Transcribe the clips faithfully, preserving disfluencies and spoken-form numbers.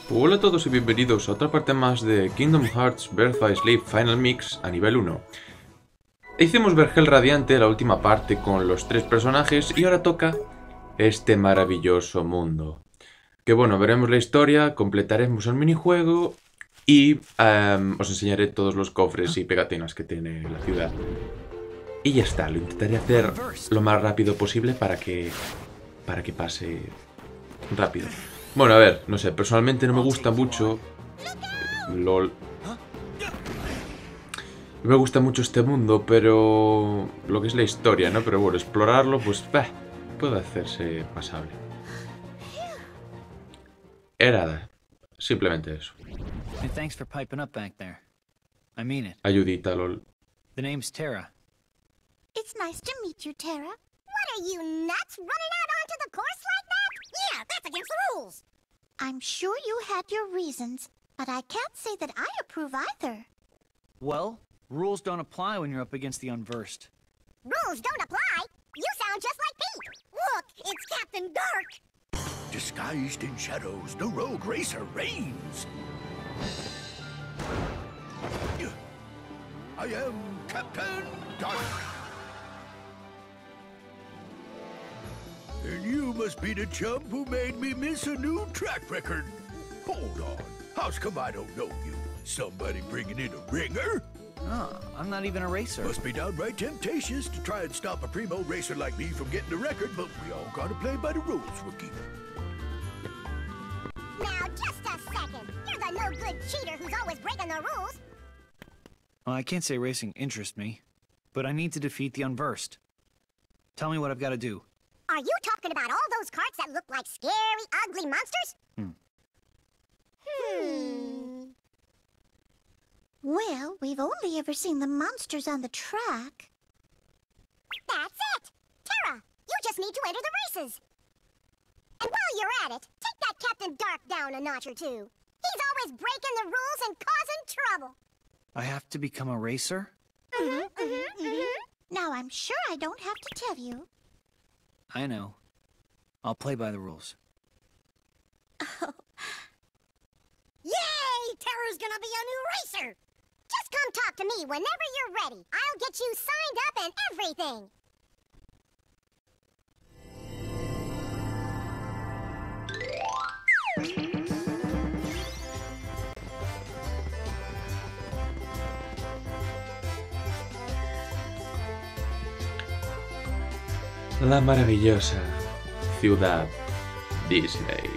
Hola a todos y bienvenidos a otra parte más de Kingdom Hearts Birth by Sleep Final Mix a nivel uno. Hicimos Vergel Radiante, la última parte con los tres personajes, y ahora toca este maravilloso mundo. Que bueno, veremos la historia, completaremos el minijuego y um, os enseñaré todos los cofres y pegatinas que tiene la ciudad. Y ya está, lo intentaré hacer lo más rápido posible para que, para que pase rápido. Bueno, a ver, no sé, personalmente no me gusta mucho... LOL. No me gusta mucho este mundo, pero... Lo que es la historia, ¿no? Pero bueno, explorarlo, pues... Bah, puede hacerse pasable. Era simplemente eso. And thanks for piping up back there. I mean it. Ayudita, LOL. The name's Terra. It's nice to meet you, Terra. What are you, nuts, running out onto the course like that? Yeah, that's against the rules. I'm sure you had your reasons, but I can't say that I approve either. Well, rules don't apply when you're up against the unversed. Rules don't apply? You sound just like me. Look, it's Captain Dark. Disguised in shadows, the rogue racer reigns. I am Captain Dark. And you must be the chump who made me miss a new track record. Hold on. How's come I don't know you? Somebody bringing in a ringer? Oh, I'm not even a racer. Must be downright temptatious to try and stop a primo racer like me from getting the record, but we all gotta play by the rules, rookie. Now, just a second. You're the no-good cheater who's always breaking the rules. Well, I can't say racing interests me, but I need to defeat the unversed. Tell me what I've got to do. Are you talking about all those carts that look like scary, ugly monsters? Hmm. Hmm. Well, we've only ever seen the monsters on the track. That's it! Terra, you just need to enter the races. And while you're at it, take that Captain Dark down a notch or two. He's always breaking the rules and causing trouble. I have to become a racer? Mm-hmm, mm-hmm, mm-hmm. Now, I'm sure I don't have to tell you. I know. I'll play by the rules. Oh. Yay! Terra's gonna be a new racer! Just come talk to me whenever you're ready. I'll get you signed up and everything. La maravillosa ciudad Disney.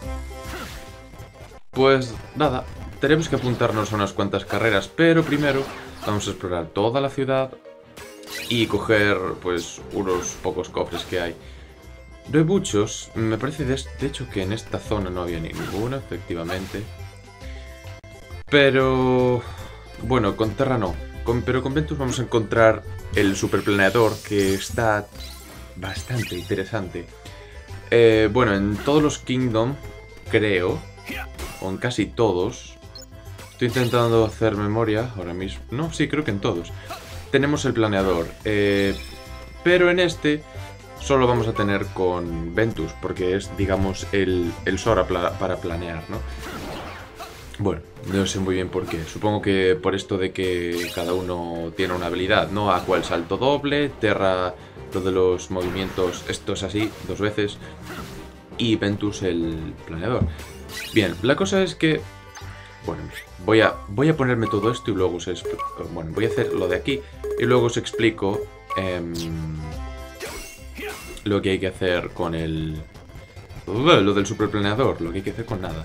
Pues nada, tenemos que apuntarnos a unas cuantas carreras, pero primero vamos a explorar toda la ciudad y coger pues unos pocos cofres que hay. No hay muchos, me parece de, de hecho que en esta zona no había ninguno, efectivamente. Pero bueno, con Terra no, con, pero con Ventus vamos a encontrar el superplaneador, que está bastante interesante. Eh, bueno, en todos los Kingdom, creo, o en casi todos, estoy intentando hacer memoria ahora mismo. No, sí, creo que en todos tenemos el planeador, eh, pero en este solo vamos a tener con Ventus, porque es, digamos, el, el Sora pla para planear, ¿no? Bueno, no sé muy bien por qué. Supongo que por esto de que cada uno tiene una habilidad, ¿no? Aqua el salto doble, Terra lo de los movimientos, esto es así, dos veces, y Ventus el planeador. Bien, la cosa es que... Bueno, voy a, voy a ponerme todo esto y luego os explico... Bueno, voy a hacer lo de aquí y luego os explico eh, lo que hay que hacer con el... Lo del superplaneador, lo que hay que hacer con nada.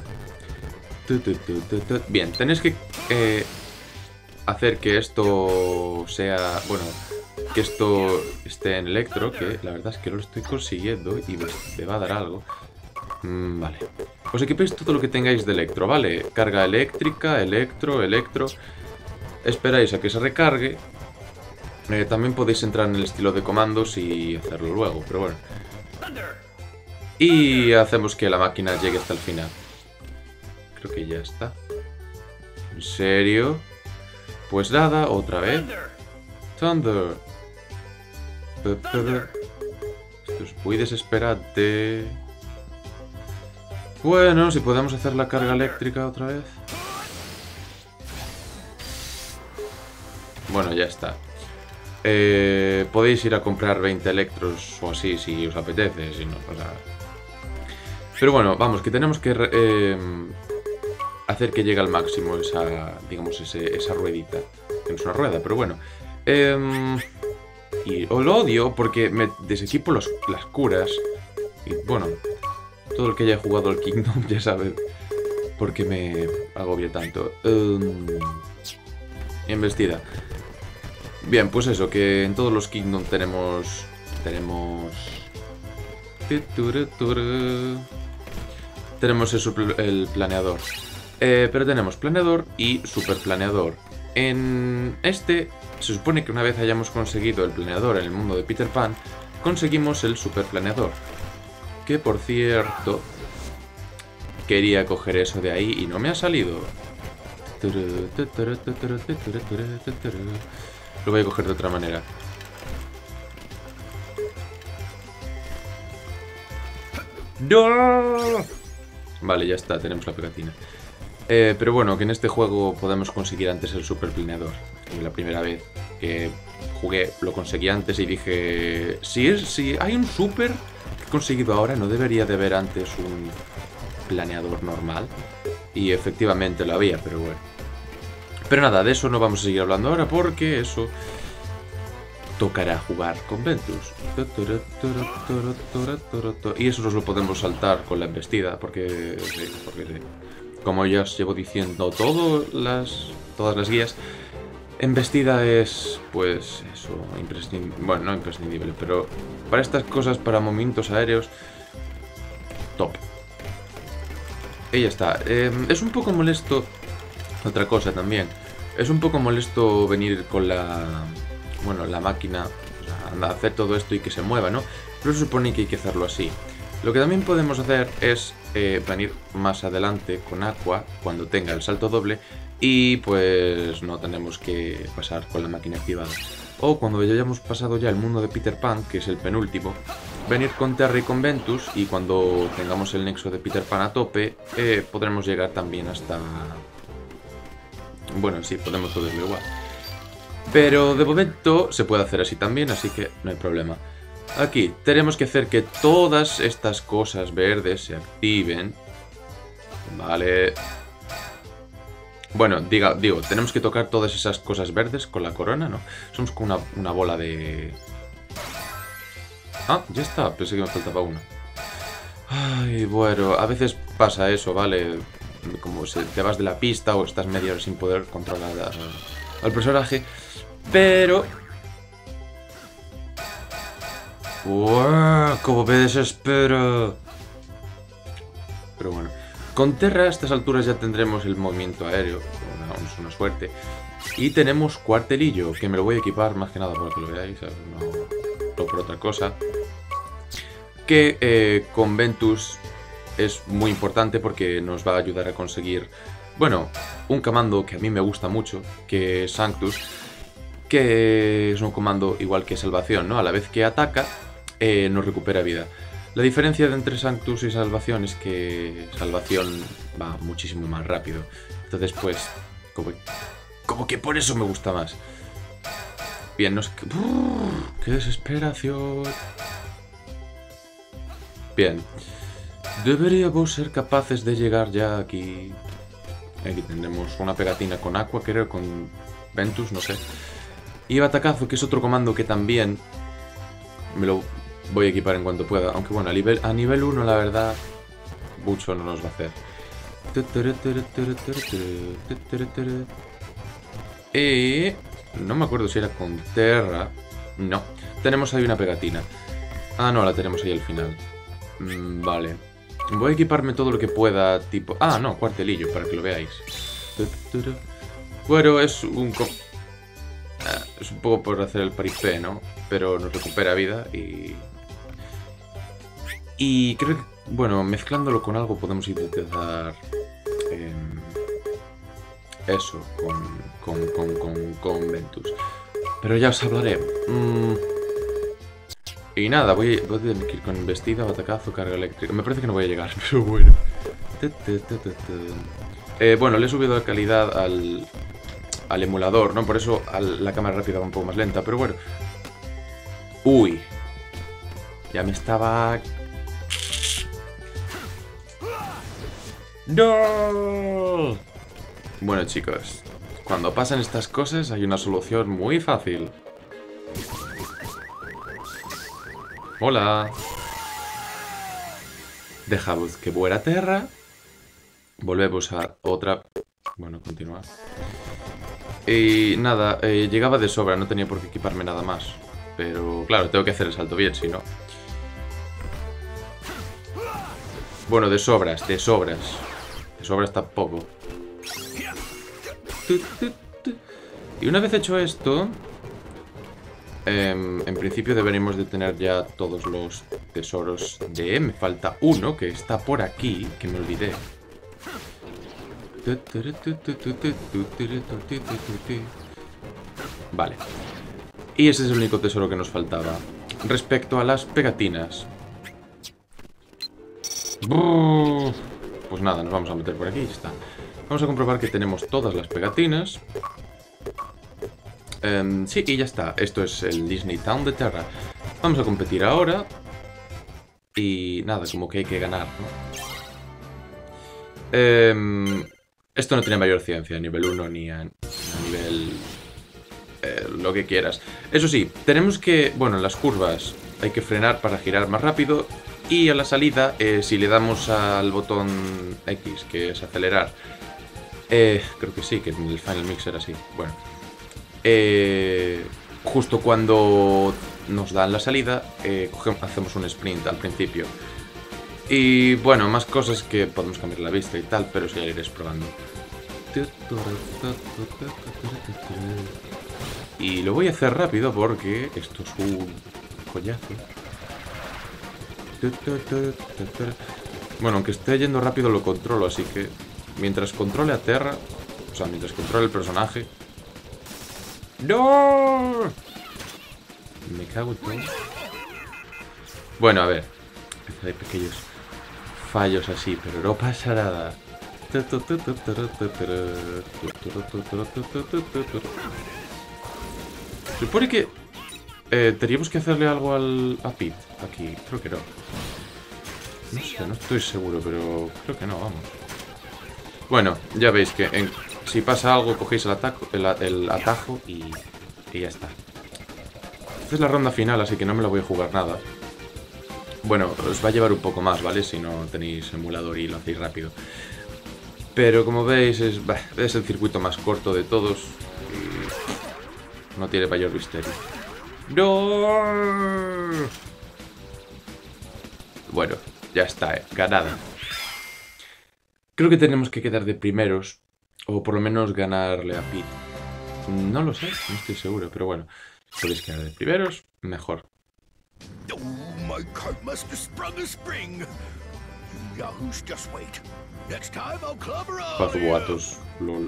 Bien, tenéis que eh, hacer que esto sea... Bueno, que esto esté en electro, que la verdad es que no lo estoy consiguiendo y me va a dar algo. Mm, vale. Os equipéis todo lo que tengáis de electro, ¿vale? Carga eléctrica, electro, electro. Esperáis a que se recargue. Eh, también podéis entrar en el estilo de comandos y hacerlo luego, pero bueno. Y hacemos que la máquina llegue hasta el final. Creo que ya está. ¿En serio? Pues nada, otra vez. Thunder. Esto es muy desesperante. Bueno, si podemos hacer la carga eléctrica otra vez. Bueno, ya está. Eh, podéis ir a comprar veinte electros o así si os apetece, si no, pues nada. Pero bueno, vamos, que tenemos que eh, hacer que llegue al máximo esa, digamos, ese, esa ruedita. Que no es una rueda, pero bueno. Eh, y os lo odio porque me desequipo los, las curas. Y bueno, todo el que haya jugado al Kingdom ya sabe por qué me agobia tanto. Um, embestida. Bien, pues eso, que en todos los Kingdom tenemos... Tenemos... Tenemos el, el planeador. Eh, pero tenemos planeador y super planeador. En este, se supone que una vez hayamos conseguido el planeador en el mundo de Peter Pan, conseguimos el super planeador. Que por cierto, quería coger eso de ahí y no me ha salido. Lo voy a coger de otra manera. ¡No! Vale, ya está, tenemos la pegatina. Eh, pero bueno, que en este juego podemos conseguir antes el super planeador. La primera vez que jugué lo conseguí antes y dije... Si, es, si hay un super que he conseguido ahora, no debería de haber antes un planeador normal. Y efectivamente lo había, pero bueno. Pero nada, de eso no vamos a seguir hablando ahora porque eso tocará jugar con Ventus. Y eso nos lo podemos saltar con la embestida porque, sí, porque sí. Como ya os llevo diciendo todo las, todas las guías, embestida es, pues, eso, imprescindible. Bueno, no imprescindible, pero para estas cosas, para momentos aéreos, top. Y ya está. Eh, es un poco molesto... Otra cosa también. Es un poco molesto venir con la... Bueno, la máquina a hacer todo esto y que se mueva, ¿no? Pero se supone que hay que hacerlo así. Lo que también podemos hacer es eh, venir más adelante con Aqua cuando tenga el salto doble y pues no tenemos que pasar con la máquina activada. O cuando ya hayamos pasado ya el mundo de Peter Pan, que es el penúltimo, venir con Terra y con Ventus y cuando tengamos el nexo de Peter Pan a tope, eh, podremos llegar también hasta... Bueno, sí, podemos poderlo igual. Pero de momento se puede hacer así también, así que no hay problema. Aquí tenemos que hacer que todas estas cosas verdes se activen. Vale. Bueno, diga, digo, tenemos que tocar todas esas cosas verdes con la corona, ¿no? Somos como una, una bola de... Ah, ya está, pensé que me faltaba una. Ay, bueno, a veces pasa eso, ¿vale? Como si te vas de la pista o estás media hora sin poder controlar a, al personaje. Pero... ¡Wow! ¡Cómo me desespero! Pero bueno. Con Terra a estas alturas ya tendremos el movimiento aéreo. Una, es una suerte. Y tenemos cuartelillo, que me lo voy a equipar más que nada para que lo veáis. No, no por otra cosa. Que eh, con Ventus... es muy importante porque nos va a ayudar a conseguir, bueno, un comando que a mí me gusta mucho, que es Sanctus, que es un comando igual que Salvación, ¿no? A la vez que ataca, eh, nos recupera vida. La diferencia entre Sanctus y Salvación es que Salvación va muchísimo más rápido. Entonces, pues, como, como que por eso me gusta más. Bien, no sé... ¡Qué desesperación! Bien. Deberíamos ser capaces de llegar ya aquí. Aquí tendremos una pegatina con Aqua, creo, con Ventus, no sé. Y Batacazo, que es otro comando que también me lo voy a equipar en cuanto pueda. Aunque bueno, a nivel, a nivel uno, la verdad, mucho no nos va a hacer. Y... no me acuerdo si era con Terra. No. Tenemos ahí una pegatina. Ah, no, la tenemos ahí al final. Mm, vale. Voy a equiparme todo lo que pueda, tipo... Ah, no, cuartelillo, para que lo veáis. Bueno, es un... Es un poco por hacer el paripé, ¿no? Pero nos recupera vida y... Y creo que... Bueno, mezclándolo con algo podemos intentar... Eh, eso, con, con, con, con, con Ventus. Pero ya os hablaré. Mm. Y nada, voy, voy a tener que ir con embestida, batacazo, carga eléctrica. Me parece que no voy a llegar, pero bueno. Eh, bueno, le he subido la calidad al, al emulador, ¿no? Por eso al, la cámara rápida va un poco más lenta, pero bueno. Uy. Ya me estaba... ¡No! Bueno, chicos, cuando pasan estas cosas hay una solución muy fácil. Hola. Dejamos que vuela terra. Volvemos a otra... Bueno, continuar. Y nada, eh, llegaba de sobra, no tenía por qué equiparme nada más. Pero claro, tengo que hacer el salto bien, si no. Bueno, de sobras, de sobras. De sobras tampoco. Y una vez hecho esto, eh, en principio deberíamos de tener ya todos los tesoros de... Me falta uno que está por aquí, que me olvidé. Vale. Y ese es el único tesoro que nos faltaba. Respecto a las pegatinas. Pues nada, nos vamos a meter por aquí y ya está. Vamos a comprobar que tenemos todas las pegatinas. Um, sí, y ya está. Esto es el Disney Town de Terra. Vamos a competir ahora. Y nada, como que hay que ganar, ¿no? Um, esto no tiene mayor ciencia, a nivel uno ni a, a nivel... Eh, lo que quieras. Eso sí, tenemos que... Bueno, en las curvas hay que frenar para girar más rápido. Y a la salida, eh, si le damos al botón X, que es acelerar... Eh, creo que sí, que en el Final Mix era así. Bueno. Eh, justo cuando nos dan la salida, eh, cogemos, hacemos un sprint al principio. Y bueno, más cosas que podemos cambiar la vista y tal, pero eso ya lo iréis probando. Y lo voy a hacer rápido porque esto es un collazo. Bueno, aunque esté yendo rápido lo controlo, así que mientras controle a Terra, o sea, mientras controle el personaje... ¡No! Me cago en todo. Bueno, a ver. Hay pequeños fallos así, pero no pasa nada. Supone que eh, teníamos que hacerle algo al, a Pete aquí. Creo que no. No sé, no estoy seguro, pero creo que no, vamos. Bueno, ya veis que en, si pasa algo, cogéis el, ataco, el, el atajo y, y ya está. Esta es la ronda final, así que no me la voy a jugar nada. Bueno, os va a llevar un poco más, ¿vale? Si no tenéis emulador y lo hacéis rápido. Pero como veis, es, bah, es el circuito más corto de todos. Y no tiene mayor misterio. ¡No! Bueno, ya está, eh, ganada. Creo que tenemos que quedar de primeros. O por lo menos ganarle a Pete. No lo sé, no estoy seguro, pero bueno. Si podéis quedar de primeros, mejor. Oh, my cart must have sprung a spring. You yahoos, just wait. Next time I'll clobber all Pazo you. boatos, lol.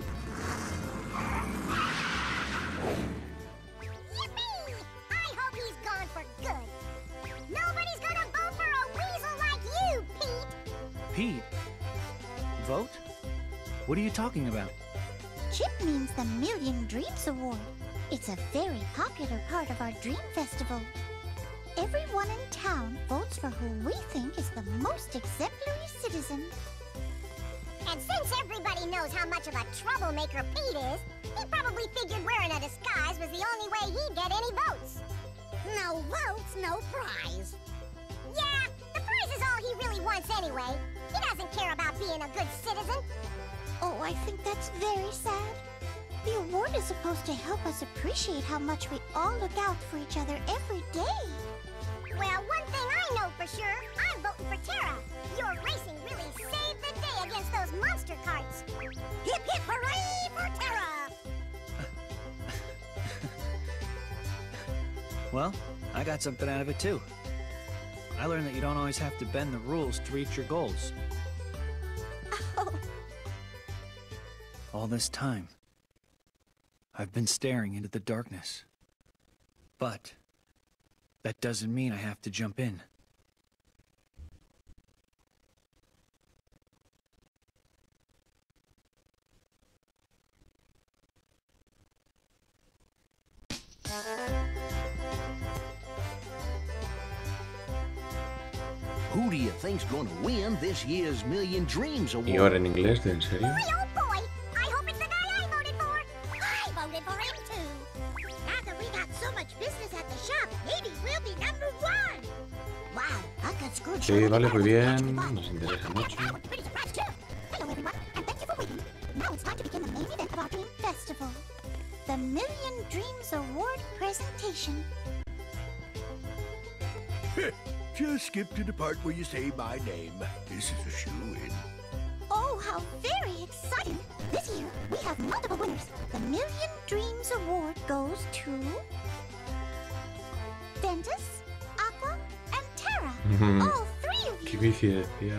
Yippee! I hope he's gone for good. Nobody's gonna vote for a weasel like you, Pete! Pete? Vote? What are you talking about? Chip means the Million Dreams Award. It's a very popular part of our Dream Festival. Everyone in town votes for who we think is the most exemplary citizen. And since everybody knows how much of a troublemaker Pete is, he probably figured wearing a disguise was the only way he'd get any votes. No votes, no prize. Yeah, the prize is all he really wants anyway. He doesn't care about being a good citizen. Oh, I think that's very sad. The award is supposed to help us appreciate how much we all look out for each other every day. Well, one thing I know for sure, I'm voting for Terra. Your racing really saved the day against those monster carts. Hip hip hooray for Terra! Well, I got something out of it too. I learned that you don't always have to bend the rules to reach your goals. Oh. All this time, I've been staring into the darkness. But that doesn't mean I have to jump in. Who do you think's gonna win this year's Million Dreams Award? ¿Y ahora en inglés? ¿En serio? Boy, oh boy! I hope it's the guy I voted for! I voted for him too! Now that we got so much business at the shop, maybe we'll be number one! Wow, I got Scrooge. Sí, vale, muy bien. Nos interesa mucho. Pretty surprised too! Hello everyone, and thank you for waiting. Now it's time to begin the main event of our Dream Festival. The Million Dreams Award presentation. Just skip to the part where you say my name. This is a shoe-in. Oh, how very exciting! This year, we have multiple winners. The Million Dreams Award goes to... Ventus, Aqua, and Terra. Ujú. All three of Qué you. bici decía.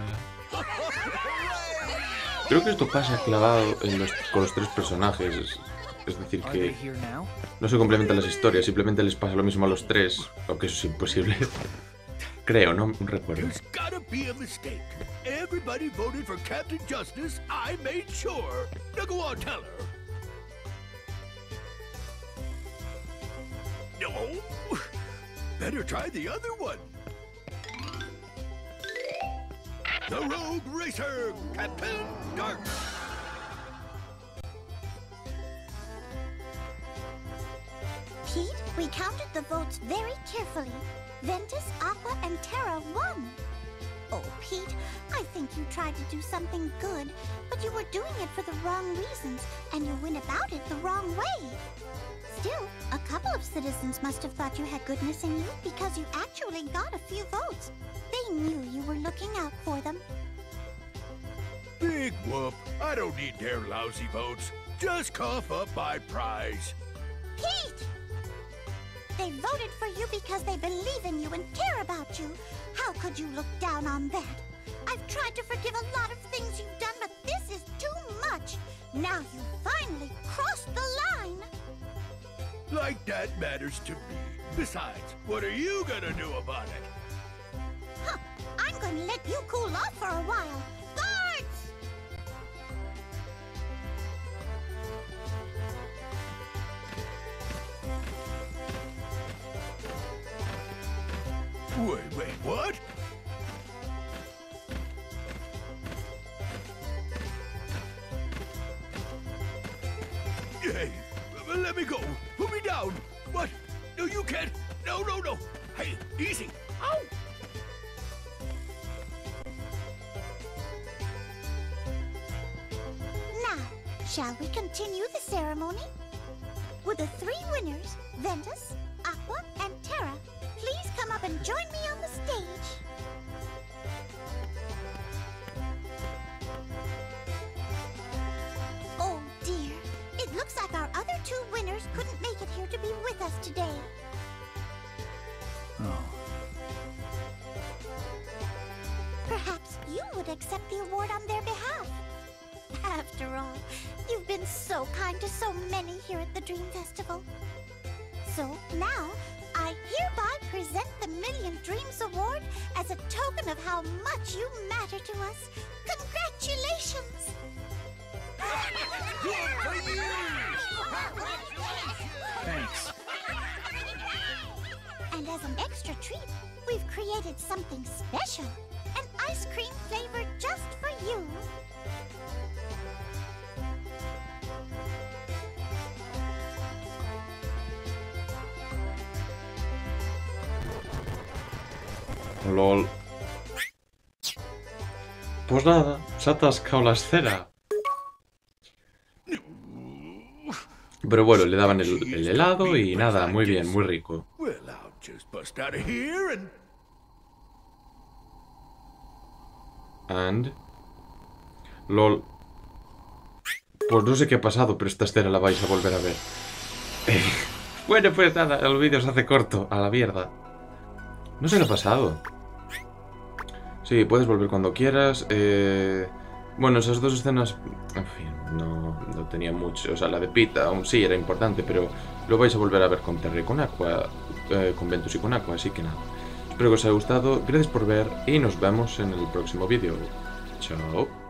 Creo que esto pasa clavado en los, con los tres personajes. Es, es decir, Are they que here now? no se complementan las historias, simplemente les pasa lo mismo a los tres. Aunque eso es imposible. Creo, no recuerdo. There's gotta be a mistake. Everybody voted for Captain Justice. I made sure. Now go on, tell her. No. Better try the other one. The Rogue Racer, Captain Dark. Pete, we counted the votes very carefully. Ventus, Aqua, and Terra won. Oh, Pete, I think you tried to do something good, but you were doing it for the wrong reasons, and you went about it the wrong way. Still, a couple of citizens must have thought you had goodness in you because you actually got a few votes. They knew you were looking out for them. Big whoop. I don't need their lousy votes. Just cough up my prize. Pete! They voted for you because they believe in you and care about you. How could you look down on that? I've tried to forgive a lot of things you've done, but this is too much. Now you finally crossed the line. Like that matters to me. Besides, what are you gonna do about it? Huh, I'm going to let you cool off for a while. Guards! Wait, wait, what? Hey, let me go. Put me down. What? No, you can't. No, no, no. Hey, easy. Ow! Now, shall we continue the ceremony? Would the three winners, Ventus, Aqua, and Terra, please come up and join me on the stage? Oh dear, it looks like our other two winners couldn't make it here to be with us today. Oh. Perhaps you would accept the award on their behalf. After all, you've been so kind to so many here at the Dream Festival. So now, I hereby present the Million Dreams Award as a token of how much you matter to us. Congratulations! Thanks. And as an extra treat, we've created something special. An ice cream flavor just for you. LOL. Pues nada, se ha atascado la escena. Pero bueno, le daban el, el helado y nada, muy bien, muy rico. Well, I'll just bust out of here and... And... LOL. Pues no sé qué ha pasado, pero esta escena la vais a volver a ver. Bueno, pues nada, el vídeo se hace corto, a la mierda. No sé qué ha pasado. Sí, puedes volver cuando quieras. Eh... Bueno, esas dos escenas, en fin, no, no tenía mucho. O sea, la de Pete aún sí era importante, pero lo vais a volver a ver con Terra y con Aqua, eh, con Ventus y con Aqua, así que nada. Espero que os haya gustado, gracias por ver y nos vemos en el próximo vídeo. Chao.